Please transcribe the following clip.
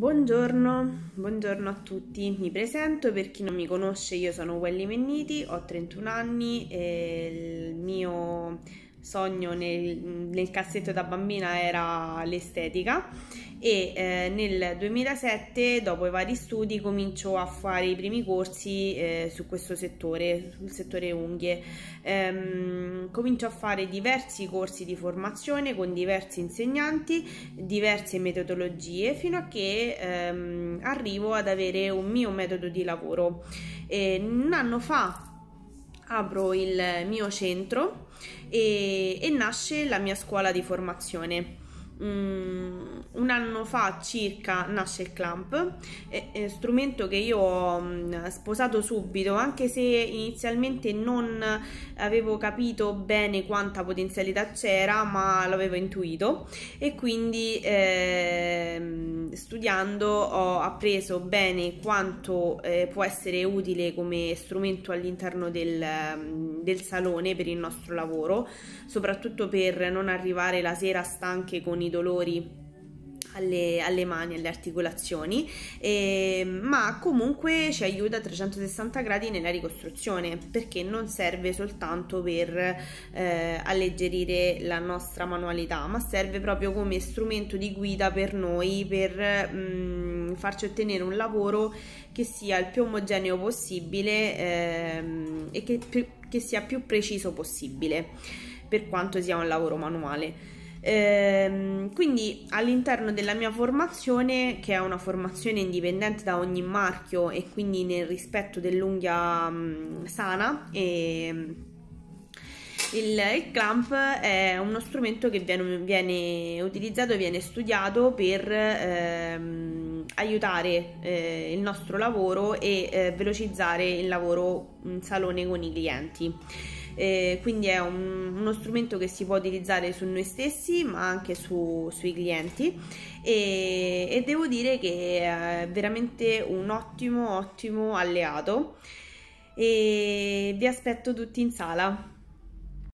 Buongiorno a tutti, mi presento per chi non mi conosce, io sono Welly Menniti, ho 31 anni e il mio sogno nel cassetto da bambina era l'estetica e nel 2007, dopo i vari studi, comincio a fare i primi corsi su questo settore, sul settore unghie. Comincio a fare diversi corsi di formazione con diversi insegnanti, diverse metodologie, fino a che arrivo ad avere un mio metodo di lavoro. Un anno fa apro il mio centro e nasce la mia scuola di formazione. Un anno fa circa nasce il Clamp, strumento che io ho sposato subito, anche se inizialmente non avevo capito bene quanta potenzialità c'era, ma l'avevo intuito e quindi studiando ho appreso bene quanto può essere utile come strumento all'interno del salone per il nostro lavoro, soprattutto per non arrivare la sera stanche con i dolori alle mani, alle articolazioni, ma comunque ci aiuta a 360 gradi nella ricostruzione, perché non serve soltanto per alleggerire la nostra manualità, ma serve proprio come strumento di guida per noi, per farci ottenere un lavoro che sia il più omogeneo possibile e che sia più preciso possibile, per quanto sia un lavoro manuale. Quindi all'interno della mia formazione, che è una formazione indipendente da ogni marchio e quindi nel rispetto dell'unghia sana, il Clamp è uno strumento che viene utilizzato, viene studiato per aiutare il nostro lavoro e velocizzare il lavoro in salone con i clienti. Quindi è uno strumento che si può utilizzare su noi stessi ma anche sui clienti e devo dire che è veramente un ottimo alleato e vi aspetto tutti in sala.